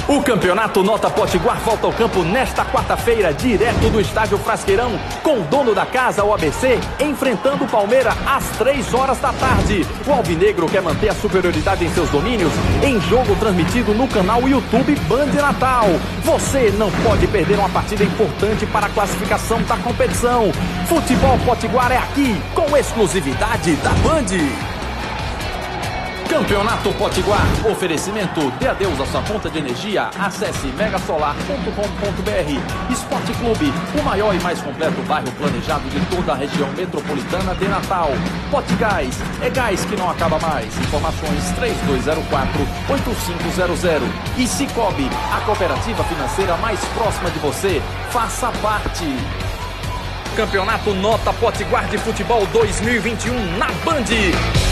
O Campeonato Nota Potiguar volta ao campo nesta quarta-feira, direto do estádio Frasqueirão, com o dono da casa, o ABC, enfrentando o Palmeiras às 3 horas da tarde. O Alvinegro quer manter a superioridade em seus domínios, em jogo transmitido no canal YouTube Band Natal. Você não pode perder uma partida importante para a classificação da competição. Futebol Potiguar é aqui, com exclusividade da Band. Campeonato Potiguar, oferecimento, dê adeus à sua conta de energia, acesse megasolar.com.br. Esporte Clube, o maior e mais completo bairro planejado de toda a região metropolitana de Natal. Potigás, é gás que não acaba mais. Informações 3204-8500. E Cicobi, a cooperativa financeira mais próxima de você. Faça parte. Campeonato Nota Potiguar de Futebol 2021 na Band.